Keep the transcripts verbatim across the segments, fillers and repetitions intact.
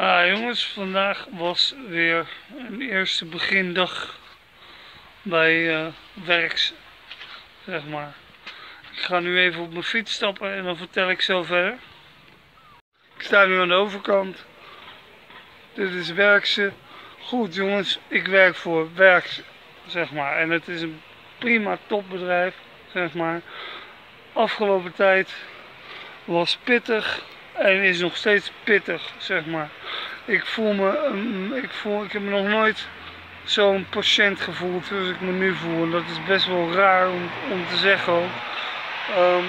Ah jongens, vandaag was weer een eerste begindag bij uh, werks, zeg maar. Ik ga nu even op mijn fiets stappen en dan vertel ik zo verder. Ik sta nu aan de overkant. Dit is Werkse. Goed jongens, ik werk voor Werkse, zeg maar. En het is een prima topbedrijf, zeg maar. Afgelopen tijd was pittig en is nog steeds pittig, zeg maar. Ik voel me, ik, voel, ik heb me nog nooit zo'n patiënt gevoeld zoals ik me nu voel. En dat is best wel raar om, om te zeggen ook. Um,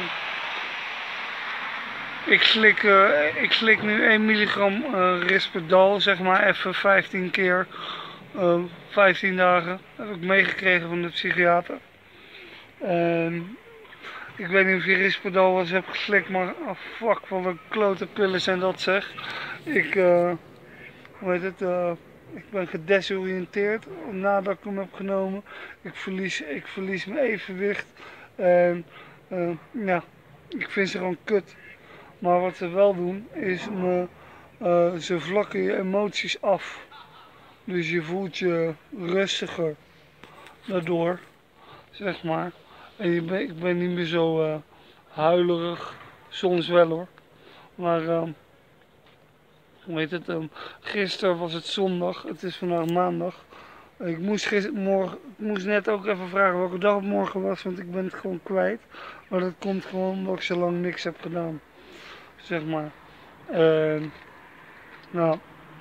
ik, slik, uh, ik slik nu één milligram uh, Risperdal, zeg maar, even vijftien keer, uh, vijftien dagen. Dat heb ik meegekregen van de psychiater. En ik weet niet of je Risperdal was heb geslikt, maar oh fuck, wat een klote pillen zijn dat zeg. Ik, uh, hoe heet het, uh, ik ben gedesoriënteerd nadat ik hem heb genomen. Ik verlies, ik verlies mijn evenwicht. En uh, ja, ik vind ze gewoon kut. Maar wat ze wel doen, is me, uh, ze vlakken je emoties af. Dus je voelt je rustiger daardoor, zeg maar. En je ben, ik ben niet meer zo uh, huilerig, soms wel hoor. Maar uh, hoe heet het, um, gisteren was het zondag, het is vandaag maandag. Ik moest, gister, morgen, ik moest net ook even vragen welke dag het morgen was, want ik ben het gewoon kwijt. Maar dat komt gewoon omdat ik zo lang niks heb gedaan, zeg maar. En, nou,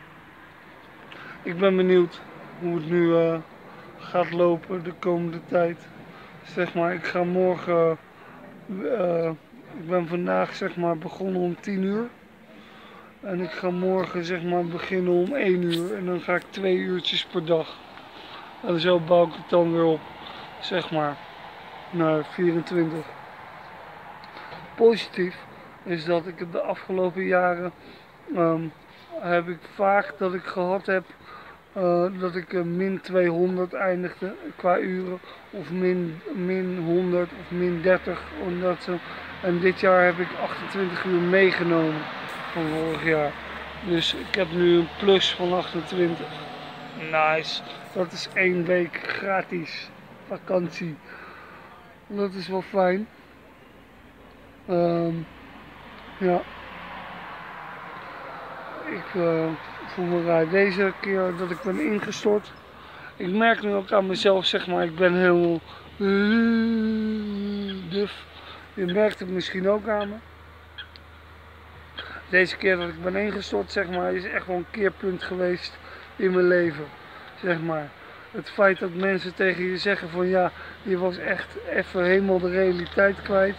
ik ben benieuwd hoe het nu uh, gaat lopen de komende tijd. Zeg maar, ik ga morgen, uh, ik ben vandaag zeg maar begonnen om tien uur. En ik ga morgen zeg maar beginnen om één uur. En dan ga ik twee uurtjes per dag. En zo bouw ik het dan weer op, zeg maar, naar vierentwintig. Positief is dat ik de afgelopen jaren, um, heb ik vaak dat ik gehad heb, Uh, dat ik uh, min tweehonderd eindigde qua uren, of min, min honderd of min dertig. Omdat ze, en dit jaar heb ik achtentwintig uur meegenomen van vorig jaar. Dus ik heb nu een plus van achtentwintig. Nice. Dat is één week gratis vakantie. Dat is wel fijn. Um, ja. Ik uh, voel me raar deze keer dat ik ben ingestort. Ik merk nu ook aan mezelf, zeg maar, ik ben heel duf. Je merkt het misschien ook aan me. Deze keer dat ik ben ingestort, zeg maar, is echt wel een keerpunt geweest in mijn leven, zeg maar. Het feit dat mensen tegen je zeggen van ja, je was echt even helemaal de realiteit kwijt.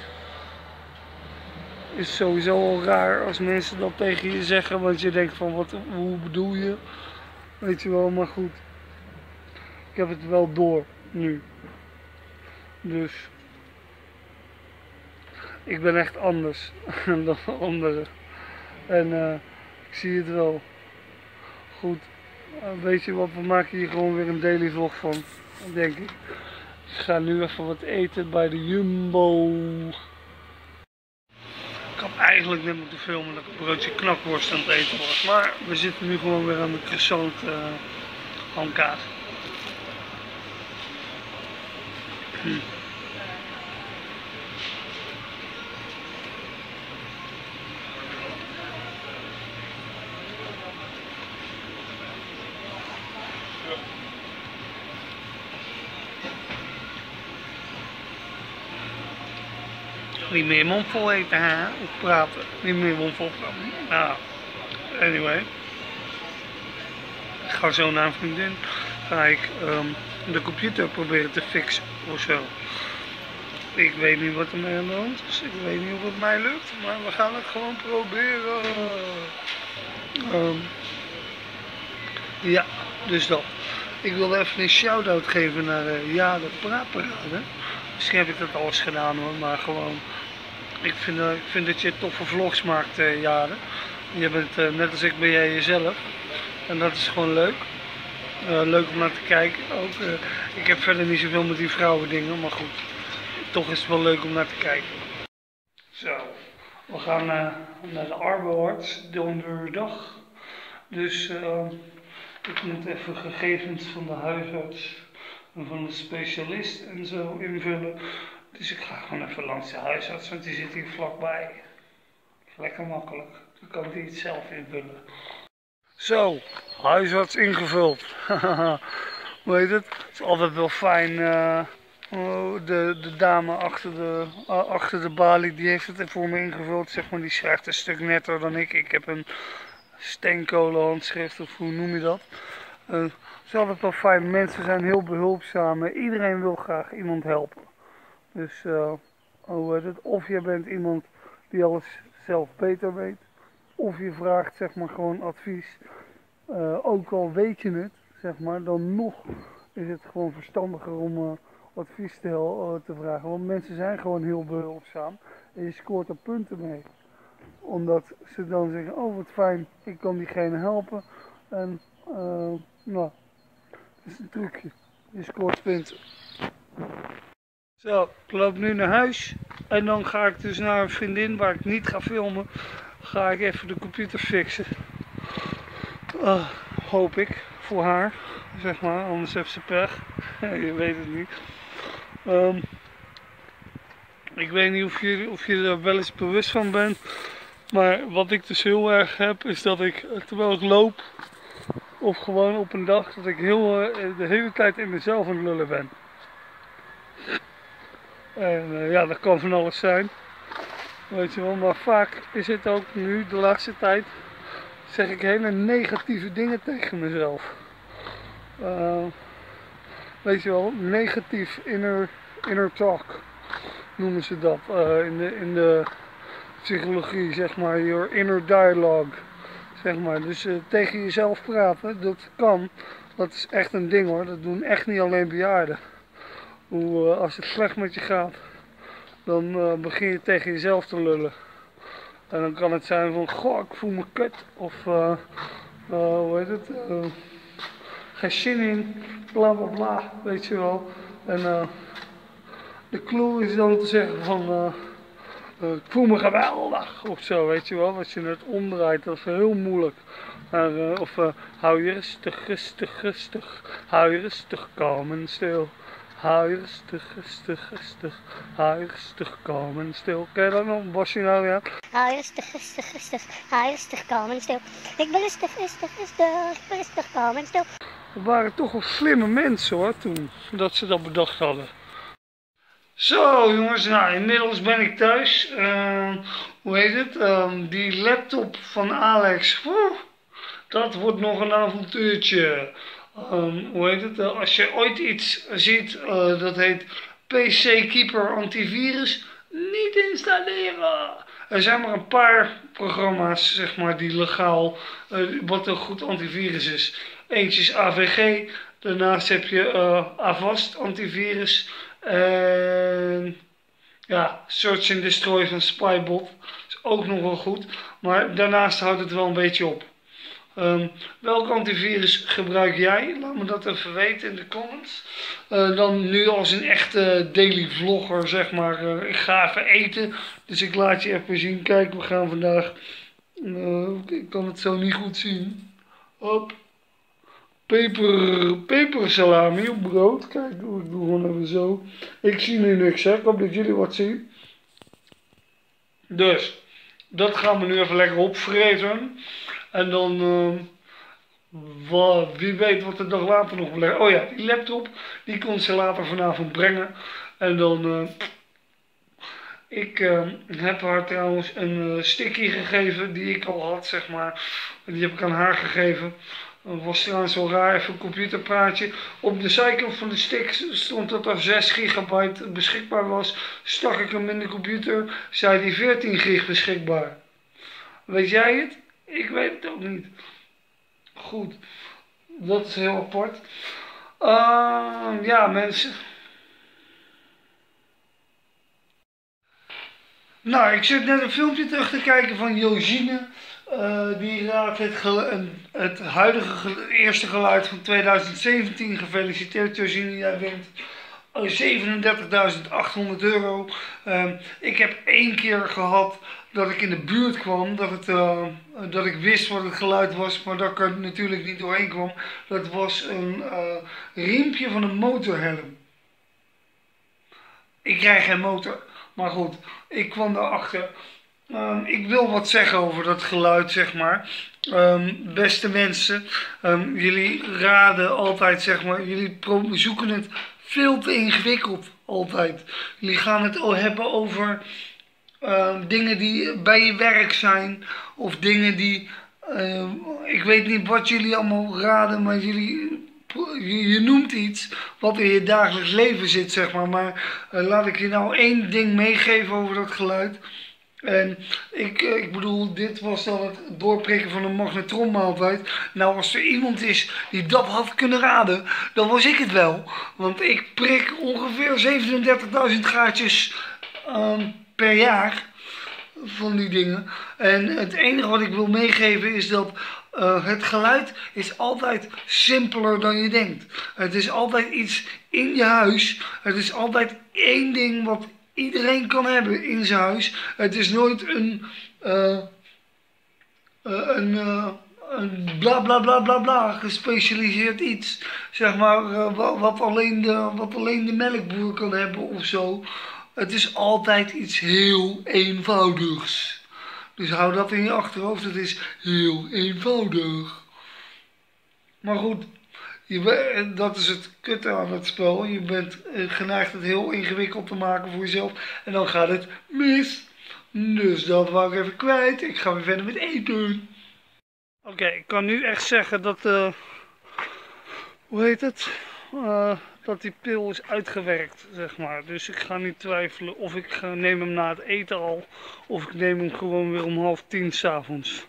Is sowieso al raar als mensen dat tegen je zeggen, want je denkt van wat, hoe bedoel je? Weet je wel, maar goed. Ik heb het wel door nu. Dus ik ben echt anders dan anderen. En uh, ik zie het wel. Goed. Uh, weet je wat, we maken hier gewoon weer een daily vlog van, denk ik. Ik ga nu even wat eten bij de Jumbo. Ik had eigenlijk net moeten filmen dat ik een broodje knakworst aan het eten was. Maar we zitten nu gewoon weer aan de croissant uh, handkaas. Hm. Niet meer mond vol eten, hè? Of praten. Niet meer mond vol praten. Nou, anyway. Ik ga zo naar een vriendin. Ga ik um, de computer proberen te fixen of zo. Ik weet niet wat er mee aan de hand is. Ik weet niet of het mij lukt. Maar we gaan het gewoon proberen. Um, ja, dus dat. Ik wilde even een shout-out geven naar uh, Ja, de Praatparade. Misschien heb ik dat al eens gedaan hoor, maar gewoon. Ik vind, uh, ik vind dat je toffe vlogs maakt, uh, Jaren. Je bent uh, net als ik ben jij jezelf. En dat is gewoon leuk. Uh, leuk om naar te kijken. Ook, uh, ik heb verder niet zoveel met die vrouwen dingen, maar goed. Toch is het wel leuk om naar te kijken. Zo, we gaan uh, naar de arbeidsarts donderdag. Dus uh, ik moet even gegevens van de huisarts en van de specialist en zo invullen. Dus ik ga gewoon even langs de huisarts, want die zit hier vlakbij. Lekker makkelijk. Dan kan die het zelf invullen. Zo, huisarts ingevuld. Hoe heet het? Het is altijd wel fijn. Uh, de, de dame achter de, uh, achter de balie, die heeft het voor me ingevuld. Zeg maar, die schrijft een stuk netter dan ik. Ik heb een steenkolenhandschrift, of hoe noem je dat? Uh, het is altijd wel fijn. Mensen zijn heel behulpzaam. Iedereen wil graag iemand helpen. Dus uh, hoe heet het? Of je bent iemand die alles zelf beter weet. Of je vraagt zeg maar gewoon advies. Uh, ook al weet je het, zeg maar, dan nog is het gewoon verstandiger om uh, advies te, uh, te vragen. Want mensen zijn gewoon heel behulpzaam. En je scoort er punten mee. Omdat ze dan zeggen, oh wat fijn, ik kan diegene helpen. En uh, nou, dat is een trucje. Je scoort punten. Zo, ik loop nu naar huis. En dan ga ik dus naar een vriendin waar ik niet ga filmen. Ga ik even de computer fixen. Uh, hoop ik, voor haar, zeg maar, anders heeft ze pech. Je weet het niet. Um, ik weet niet of je, of je er wel eens bewust van bent. Maar wat ik dus heel erg heb, is dat ik, terwijl ik loop, of gewoon op een dag, dat ik heel, uh, de hele tijd in mezelf aan het lullen ben. En uh, ja, dat kan van alles zijn. Weet je wel, maar vaak is het ook nu, de laatste tijd, zeg ik hele negatieve dingen tegen mezelf. Uh, weet je wel, negatief inner, inner talk noemen ze dat uh, in, de, in de psychologie, zeg maar, your inner dialogue, zeg maar. Dus uh, tegen jezelf praten, dat kan, dat is echt een ding hoor, dat doen echt niet alleen bejaarden. Hoe, uh, als het slecht met je gaat, dan uh, begin je tegen jezelf te lullen. En dan kan het zijn van, goh, ik voel me kut, of uh, uh, hoe heet het, uh, geen zin in, bla bla bla, weet je wel. En uh, de clue is dan te zeggen van, uh, uh, ik voel me geweldig, of zo, weet je wel. Als je het omdraait, dat is heel moeilijk. Maar, uh, of uh, hou je rustig, rustig, rustig, hou je rustig, kalm en stil. Hou je rustig, rustig, rustig, hou je rustig, kalm en stil. Ken je dat nog, Basje nou, ja? Hou je rustig, rustig, rustig, hou je rustig, kalm en stil. Ik ben rustig, rustig, rustig, ik ben rustig, kalm en stil. We waren toch wel slimme mensen hoor, toen, dat ze dat bedacht hadden. Zo jongens, nou inmiddels ben ik thuis. Uh, hoe heet het? Uh, die laptop van Alex, woe, dat wordt nog een avontuurtje. Um, hoe heet het? Uh, als je ooit iets ziet, uh, dat heet P C Keeper Antivirus, niet installeren. Er zijn maar een paar programma's, zeg maar, die legaal, uh, wat een goed antivirus is. Eentje is A V G, daarnaast heb je uh, Avast antivirus. En ja, Search and Destroy van Spybot is ook nog wel goed. Maar daarnaast houdt het wel een beetje op. Um, welk antivirus gebruik jij? Laat me dat even weten in de comments. Uh, dan nu als een echte daily vlogger, zeg maar. Uh, ik ga even eten, dus ik laat je even zien. Kijk, we gaan vandaag... Uh, ik kan het zo niet goed zien. Hop. Peper, pepersalami op brood. Kijk, ik doe gewoon even zo. Ik zie nu niks, hè. Ik hoop dat jullie wat zien. Dus, dat gaan we nu even lekker opvreten. En dan, uh, wat, wie weet wat er dag later nog blijft. Oh ja, die laptop, die kon ze later vanavond brengen. En dan, uh, ik uh, heb haar trouwens een uh, sticky gegeven die ik al had, zeg maar. Die heb ik aan haar gegeven. Dat was trouwens wel raar, even een computerpraatje. Op de zijkant van de stick stond dat er zes gigabyte beschikbaar was. Stak ik hem in de computer, zei die veertien gig beschikbaar. Weet jij het? Ik weet het ook niet. Goed, dat is heel apart. Uh, ja, mensen. Nou, ik zit net een filmpje terug te kijken van Josine. Uh, die raadt het, het huidige eerste geluid van tweeduizend zeventien. Gefeliciteerd Josine, jij wint zevenendertigduizend achthonderd euro. Uh, ik heb één keer gehad dat ik in de buurt kwam, dat, het, uh, dat ik wist wat het geluid was, maar dat ik er natuurlijk niet doorheen kwam. Dat was een uh, riempje van een motorhelm. Ik krijg geen motor, maar goed, ik kwam daarachter. Um, ik wil wat zeggen over dat geluid, zeg maar. Um, beste mensen, um, jullie raden altijd, zeg maar, jullie zoeken het veel te ingewikkeld, altijd. Jullie gaan het al hebben over uh, dingen die bij je werk zijn, of dingen die, uh, ik weet niet wat jullie allemaal raden, maar jullie... Je, je noemt iets wat in je dagelijks leven zit, zeg maar. Maar uh, laat ik je nou één ding meegeven over dat geluid. En ik, ik bedoel, dit was dan het doorprikken van een magnetronmaaltijd. Nou, als er iemand is die dat had kunnen raden, dan was ik het wel. Want ik prik ongeveer zevenendertigduizend gaatjes um, per jaar van die dingen. En het enige wat ik wil meegeven is dat uh, het geluid is altijd simpeler dan je denkt. Het is altijd iets in je huis. Het is altijd één ding wat iedereen kan hebben in zijn huis. Het is nooit een, uh, uh, een, uh, een bla bla bla bla bla gespecialiseerd iets. Zeg maar uh, wat, wat, alleen de, wat alleen de melkboer kan hebben of zo. Het is altijd iets heel eenvoudigs. Dus hou dat in je achterhoofd. Het is heel eenvoudig. Maar goed. Je, dat is het kutte aan het spel. Je bent geneigd het heel ingewikkeld te maken voor jezelf. En dan gaat het mis. Dus dat wou ik even kwijt. Ik ga weer verder met eten. Oké, okay, ik kan nu echt zeggen dat... Uh, hoe heet het? Uh, dat die pil is uitgewerkt, zeg maar. Dus ik ga niet twijfelen of ik ga, neem hem na het eten al. Of ik neem hem gewoon weer om half tien 's avonds.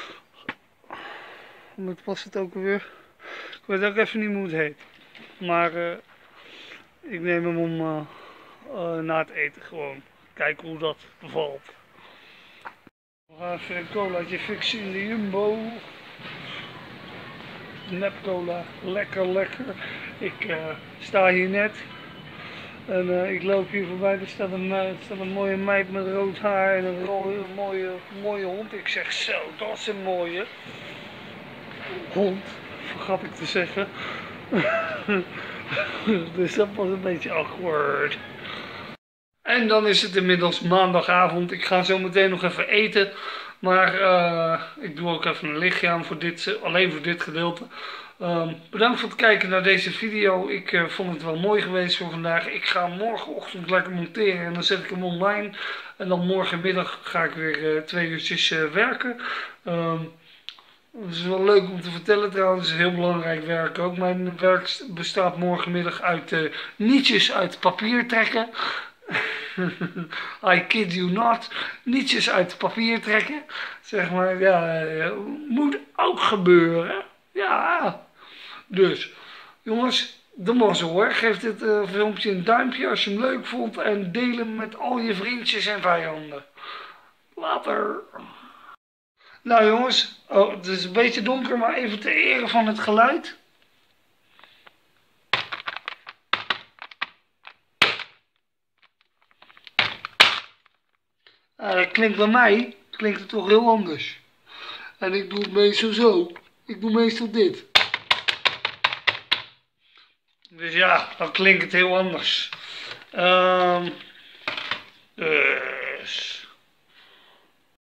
Wat was het ook alweer? Ik weet ook even niet hoe het heet. Maar uh, ik neem hem om uh, uh, na het eten gewoon. Kijken hoe dat bevalt. We gaan even een colaatje fixen in de Jumbo. Nep cola. Lekker, lekker. Ik uh, sta hier net. En uh, ik loop hier voorbij. Er staat een, uh, er staat een mooie meid met rood haar en een rode, mooie, mooie hond. Ik zeg zo, dat is een mooie hond. Vergat ik te zeggen. Dus dat was een beetje awkward. En dan is het inmiddels maandagavond. Ik ga zo meteen nog even eten. Maar uh, ik doe ook even een lichtje aan voor dit, alleen voor dit gedeelte. Um, bedankt voor het kijken naar deze video. Ik uh, vond het wel mooi geweest voor vandaag. Ik ga morgenochtend lekker monteren en dan zet ik hem online. En dan morgenmiddag ga ik weer uh, twee uurtjes uh, werken. Um, Het is wel leuk om te vertellen trouwens, het is heel belangrijk werk ook. Mijn werk bestaat morgenmiddag uit uh, nietjes uit papier trekken. I kid you not. Nietjes uit papier trekken. Zeg maar, ja, uh, moet ook gebeuren. Ja. Dus, jongens, de mazzel hoor. Geef dit uh, filmpje een duimpje als je hem leuk vond. En deel hem met al je vriendjes en vijanden. Later. Nou jongens, oh, het is een beetje donker, maar even ter ere van het geluid. Uh, dat klinkt bij mij, klinkt het toch heel anders. En ik doe het meestal zo. Ik doe meestal dit. Dus ja, dan klinkt het heel anders. Um, dus...